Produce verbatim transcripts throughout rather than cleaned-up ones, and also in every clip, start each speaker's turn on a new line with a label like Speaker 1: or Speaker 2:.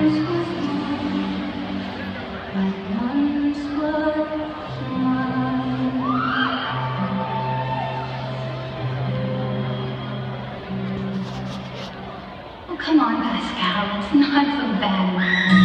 Speaker 1: Come on, Pascal, it's not so bad.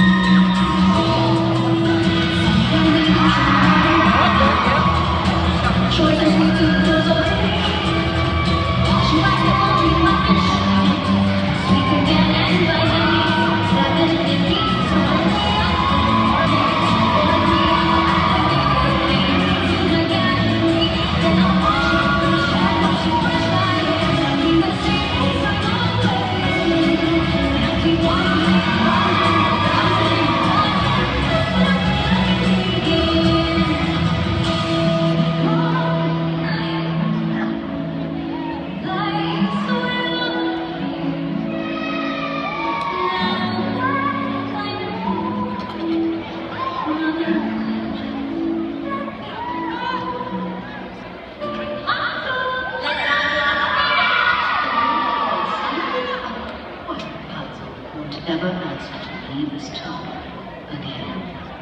Speaker 1: Ever asked to leave this town again.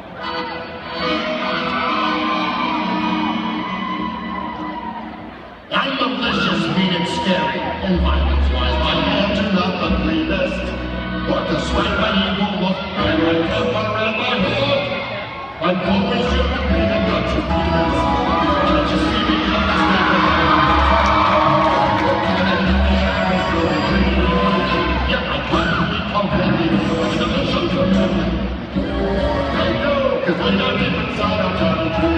Speaker 2: I'm malicious, mean and scary, and violence-wise my hands are not the cleanest. But despite my evil look, I wake up around my hood. I'm always sure to be a bunch of penis. Can't you see me on this neighborhood? Yeah, I finally completely with the mission to I know, cause when I'm deep inside I'm telling you.